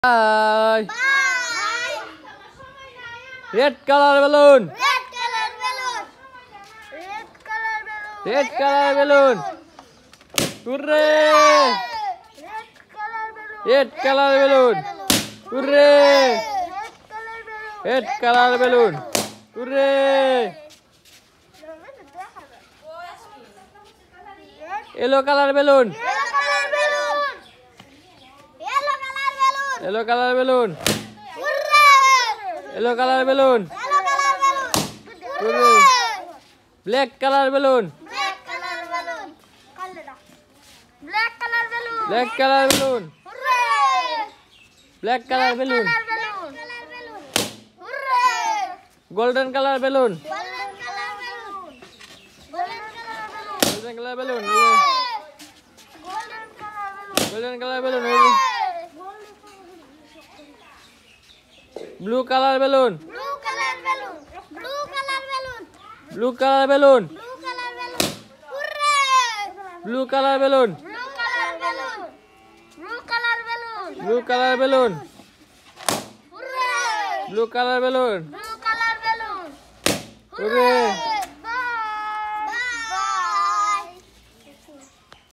Bye. Bye. Red color balloon. Red color balloon. Red color balloon. Red color balloon. Hooray! Red color balloon. Red color balloon. Hooray! Red color balloon. Red color balloon. Hooray! Yellow color balloon. Yellow color balloon. Yellow color balloon. Yellow color balloon. Hooray! Yellow color balloon. Yellow color balloon. Hooray! Black color balloon. Black color balloon. Black color balloon. Black color balloon. Hooray! Black color balloon. Color balloon. Hooray! Golden color balloon. Golden color balloon. Golden color balloon. Golden color balloon. Golden color balloon. Golden color balloon. Hooray! Blue color balloon. Blue color balloon. Blue color balloon. Blue color balloon. Blue color balloon. Hooray! Blue color balloon. Blue color balloon. Blue color balloon. Blue color balloon. Hooray! Blue color balloon. Blue color balloon. Hooray!